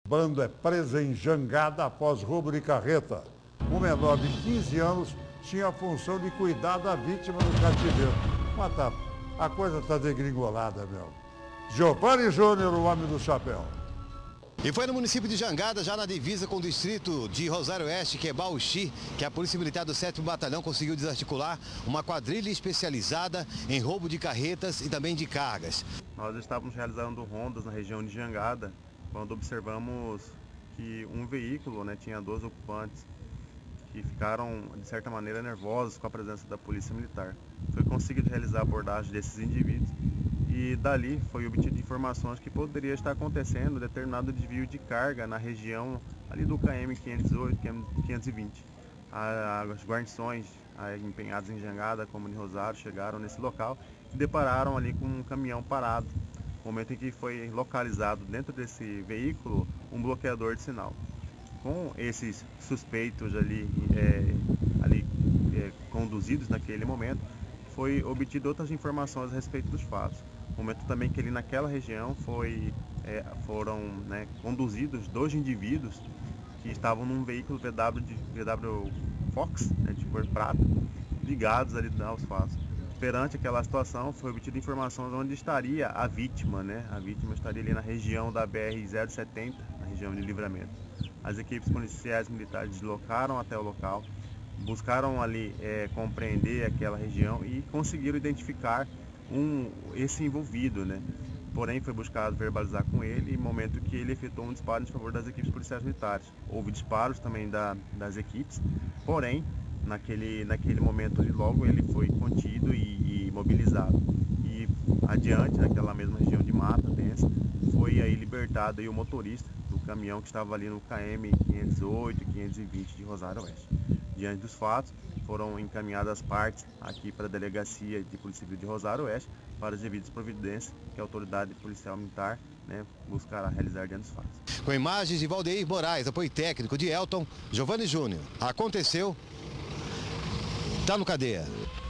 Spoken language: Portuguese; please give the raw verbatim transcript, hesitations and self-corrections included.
Bando é presa em Jangada após roubo de carreta. Um menor de quinze anos tinha a função de cuidar da vítima no cativeiro. Mas tá, a coisa está degringolada, meu. Giovanni Júnior, o homem do chapéu. E foi no município de Jangada, já na divisa com o distrito de Rosário Oeste, que é Bauxi, que a Polícia Militar do sétimo Batalhão conseguiu desarticular uma quadrilha especializada em roubo de carretas e também de cargas. Nós estávamos realizando rondas na região de Jangada, quando observamos que um veículo, né, tinha dois ocupantes que ficaram, de certa maneira, nervosos com a presença da Polícia Militar. Foi conseguido realizar a abordagem desses indivíduos e dali foi obtido informações que poderia estar acontecendo determinado desvio de carga na região ali do K M quinhentos e oito, quinhentos e vinte. As guarnições empenhadas em Jangada, como em Rosário, chegaram nesse local e depararam ali com um caminhão parado. No momento em que foi localizado dentro desse veículo um bloqueador de sinal. Com esses suspeitos ali, é, ali é, conduzidos naquele momento, foi obtido outras informações a respeito dos fatos. No momento também que ali naquela região foi, é, foram né, conduzidos dois indivíduos que estavam num veículo V W, de, V W Fox, né, de cor prata, ligados ali aos fatos. Perante aquela situação, foi obtida informações onde estaria a vítima, né? A vítima estaria ali na região da B R zero setenta, na região de Livramento. As equipes policiais militares deslocaram até o local, buscaram ali é, compreender aquela região e conseguiram identificar um, esse envolvido, né? Porém, foi buscado verbalizar com ele no momento que ele efetuou um disparo em favor das equipes policiais militares. Houve disparos também da, das equipes, porém, Naquele, naquele momento ali, logo ele foi contido e, e mobilizado. E adiante, naquela mesma região de mata densa, foi aí libertado aí o motorista do caminhão que estava ali no K M quinhentos e oito e quinhentos e vinte de Rosário Oeste. Diante dos fatos, foram encaminhadas as partes aqui para a Delegacia de Polícia Civil de Rosário Oeste para as devidas providências que a autoridade policial militar né, buscará realizar diante dos fatos. Com imagens de Valdeir Moraes, apoio técnico de Elton, Giovanni Júnior. Aconteceu. Tá no cadeia.